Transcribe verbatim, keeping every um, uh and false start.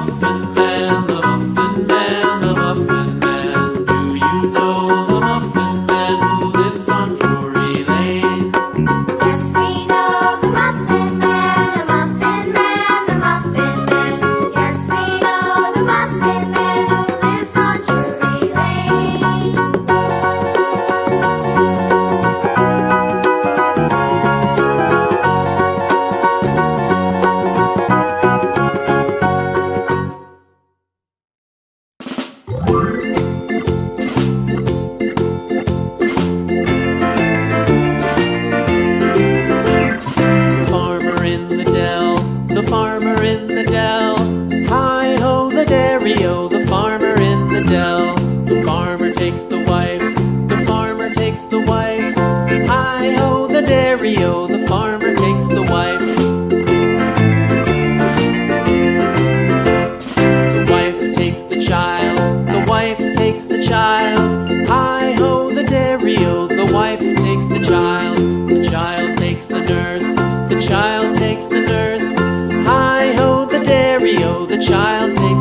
Muffin Man, the Muffin Man, the Muffin Man. Do you know the Muffin Man who lives on Drury Lane? Yes, we know the Muffin Man, the Muffin Man, the Muffin Man. Yes, we know the Muffin Man who lives on Drury Lane. Farmer in the dell, the farmer in the dell. Hi-ho the dairy-o, the farmer in the dell. The farmer takes the wife, the farmer takes the wife. Hi-ho the dairy-o, the farmer takes the wife. The wife takes the child, the wife takes the child. Hi-ho the dairy-o, the wife takes the child. The child takes the nurse, the child takes the nurse. Hi-ho the dairy-o, the child takes